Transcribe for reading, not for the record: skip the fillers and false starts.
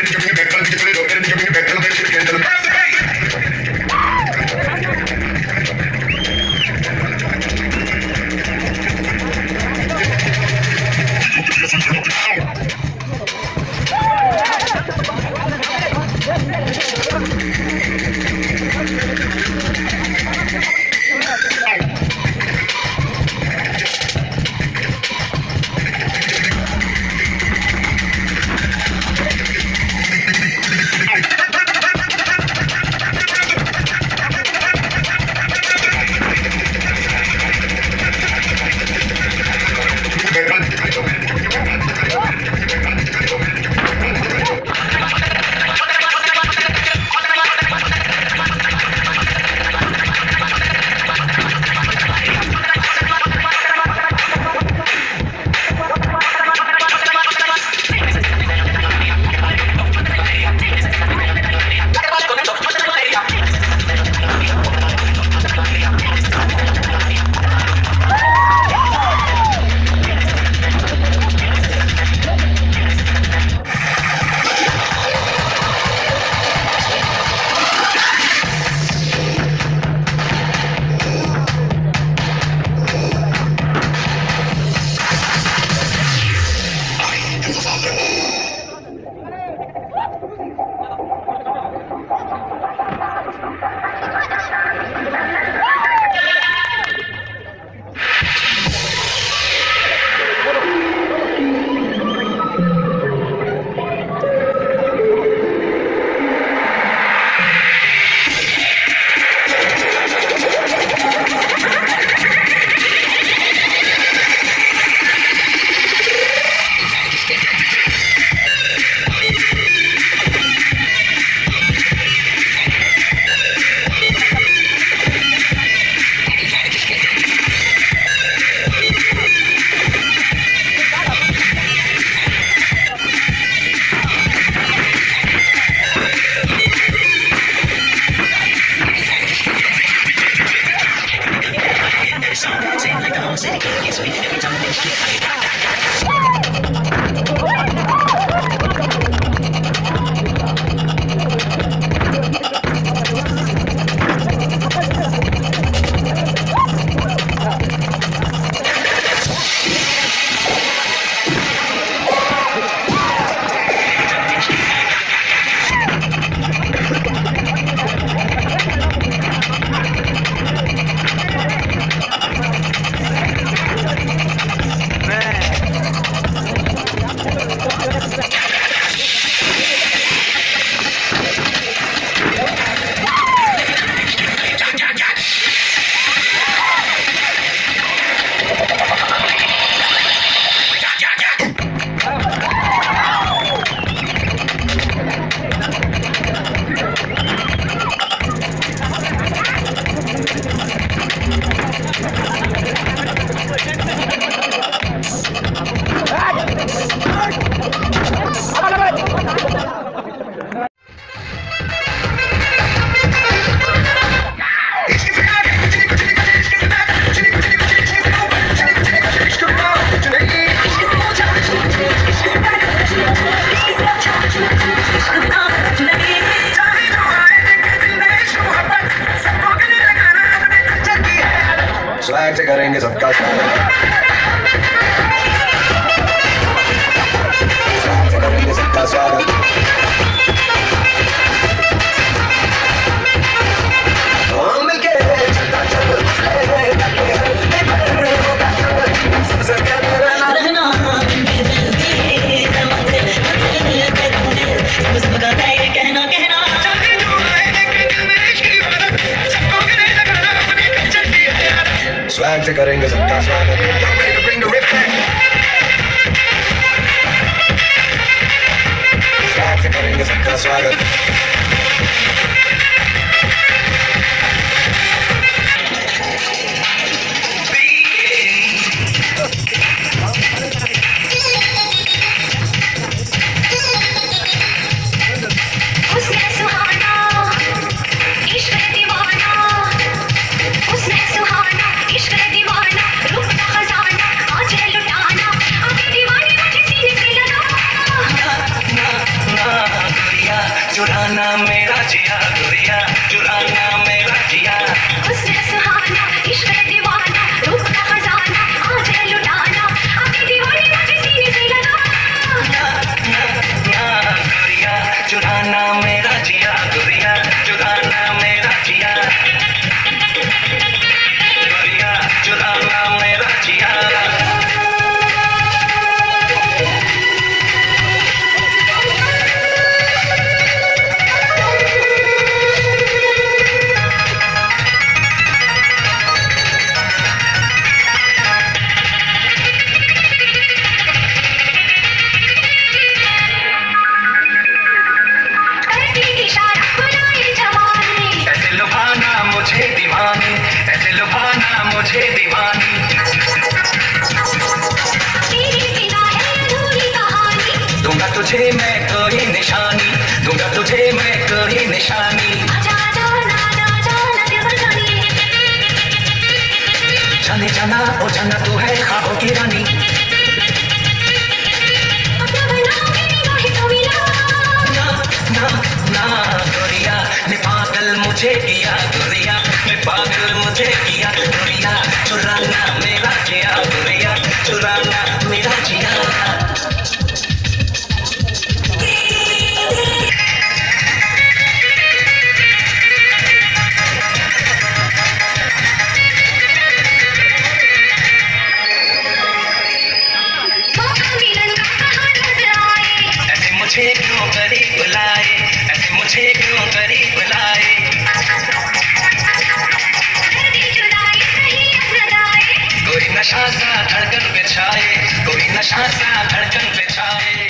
Swag से करेंगे सबका स्वागत, स्वैग से करेंगे सबका स्वागत। हम मिलके चलता चल सबसे कहते रहना रहना कहना कहना स्वैग से करेंगे सबका स्वागत। स्वैग से करेंगे सबका स्वागत। चुराना मेरा जिया गोरिया, चुराना मेरा जिया। हुस्न सुहाना, इश्क दीवाना, रूप का खजाना, आज है लुटाना, अपनी दीवानी मुझे सीने से लगा। गोरिया चुराना मेरा जिया गोरिया, चुराना मेरा जिया। गोरिया चुराना मेरा जिया। मुझे दीवानी, ऐसे लुभाना मुझे दीवानी। तेरे बिना है अधूरी कहानी, दूंगा तुझे मैं कोई निशानी, दूंगा तुझे मैं कोई निशानी। आजा जाना ना जाना दिल जानी, जाने जाना ओ जाना तू है ख्वाबों की रानी। अपना बनाओगे निगाहें तो मिला। ना ना गोरिया ने पागल मुझे किया गोरिया, ने पागल मुझे किया गोरिया। चुराना मेरा जिया गोरिया, चुराना मेरा जिया। मुझे क्यों करीब बुलाए, ऐसे मुझे क्यों करीब बुलाए। कोई नशा सा धड़कन पे छाए, कोई नशा सा धड़कन पे छाए।